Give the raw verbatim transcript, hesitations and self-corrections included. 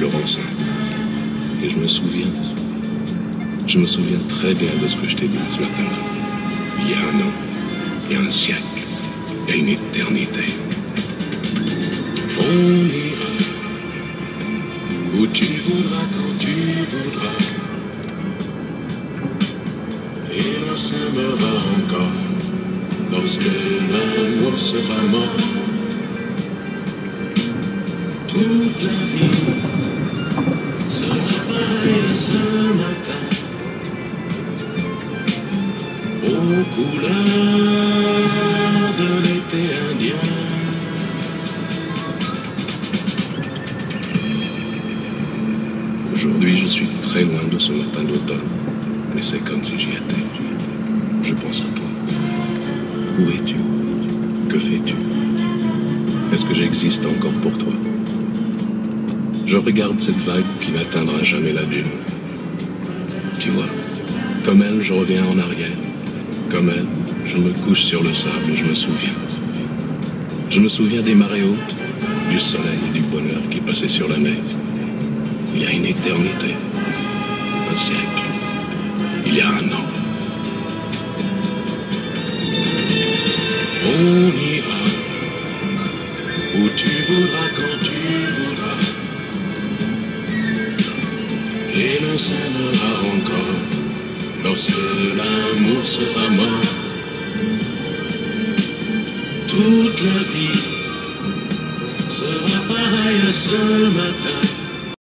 Florence. Et je me souviens, je me souviens très bien de ce que je t'ai dit ce matin-là. Il y a un an, il y a un siècle, il y a une éternité. On ira où tu voudras, quand tu voudras. Et l'on s'aimera encore lorsque l'amour sera mort. Toute la vie sera pareille à ce matin, aux couleurs de l'été indien. Aujourd'hui, je suis très loin de ce matin d'automne, mais c'est comme si j'y étais. Je pense à toi. Où es-tu? Que fais-tu? Est-ce que j'existe encore pour toi? Je regarde cette vague qui n'atteindra jamais la dune. Tu vois, comme elle, je reviens en arrière. Comme elle, je me couche sur le sable et je me souviens. Je me souviens des marées hautes, du soleil et du bonheur qui passaient sur la mer. Il y a une éternité, un siècle, il y a un an. On ira où tu voudras, quand tu voudras. Et l'on s'aimera encore lorsque l'amour sera mort. Toute la vie sera pareille à ce matin,